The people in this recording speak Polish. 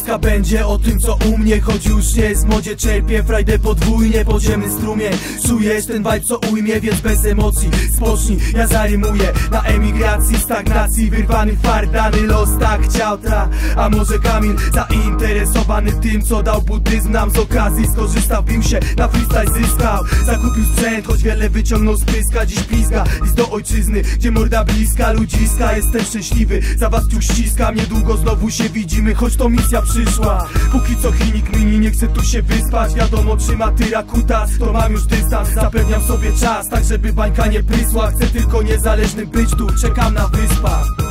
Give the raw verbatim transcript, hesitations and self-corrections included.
Piosenka będzie o tym, co u mnie, choć już nie jest w modzie. Czerpię frajdę podwójnie, podziemny strumień. Czujesz ten vibe, co ujmie, więc bez emocji spocznij, ja zarymuję na emigracji, stagnacji, wyrwany fardany los, tak chciał ta. A może Kamil, zainteresowany tym, co dał buddyzm nam z okazji, skorzystał, wbił się na freestyle, zyskał. Zakupił sprzęt, choć wiele wyciągnął z pyska. Dziś pizga, list do ojczyzny, gdzie morda bliska, ludziska. Jestem szczęśliwy, za was tu ściskam. Niedługo znowu się widzimy, choć to misja przyszła. Póki co chinik mini, nie chcę tu się wyspać. Wiadomo, trzyma tyra kutas, to mam już dystans. Zapewniam sobie czas, tak żeby bańka nie prysła. Chcę tylko niezależnym być tu, czekam na wyspach.